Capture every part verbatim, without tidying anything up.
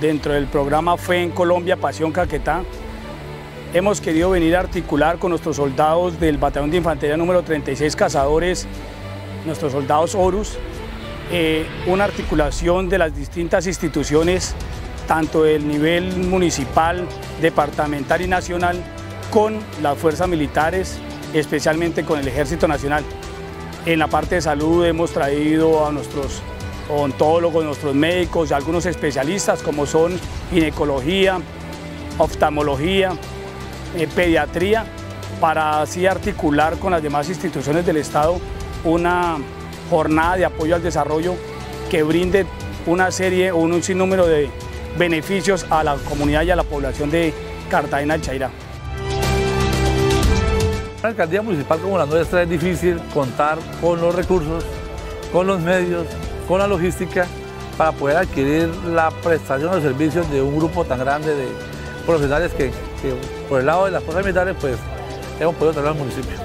dentro del programa Fe en Colombia, Pasión Caquetá, hemos querido venir a articular con nuestros soldados del Batallón de Infantería número treinta y seis Cazadores, nuestros soldados Horus, eh, una articulación de las distintas instituciones, tanto del nivel municipal, departamental y nacional, con las fuerzas militares, especialmente con el Ejército Nacional. En la parte de salud hemos traído a nuestros odontólogos, nuestros médicos, algunos especialistas como son ginecología, oftalmología, eh, pediatría, para así articular con las demás instituciones del Estado una jornada de apoyo al desarrollo que brinde una serie o un sinnúmero de beneficios a la comunidad y a la población de Cartagena del Chairá. Una alcaldía municipal como la nuestra es difícil contar con los recursos, con los medios, con la logística para poder adquirir la prestación de servicios de un grupo tan grande de profesionales que, que por el lado de las fuerzas militares pues hemos podido traer al municipio.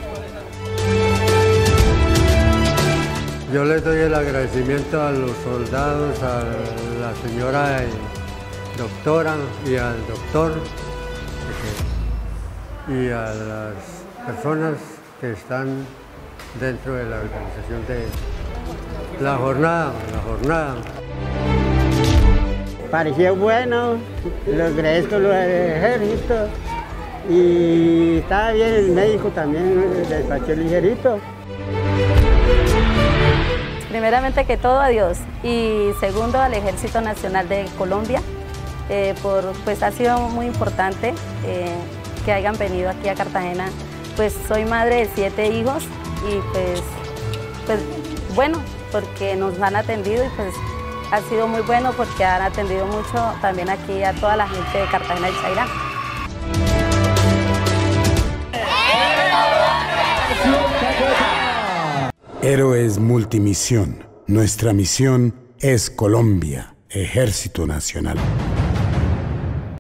Yo les doy el agradecimiento a los soldados, a la señora doctora y al doctor y a las personas que están dentro de la organización de la jornada, la jornada. Pareció bueno, lo agradezco lo del ejército y estaba bien el médico también, despachó ligerito. Primeramente que todo a Dios y segundo al Ejército Nacional de Colombia, eh, por, pues ha sido muy importante eh, que hayan venido aquí a Cartagena. Pues soy madre de siete hijos y pues, pues bueno, porque nos han atendido y pues ha sido muy bueno porque han atendido mucho también aquí a toda la gente de Cartagena del Chairá. Héroes Multimisión. Nuestra misión es Colombia, Ejército Nacional.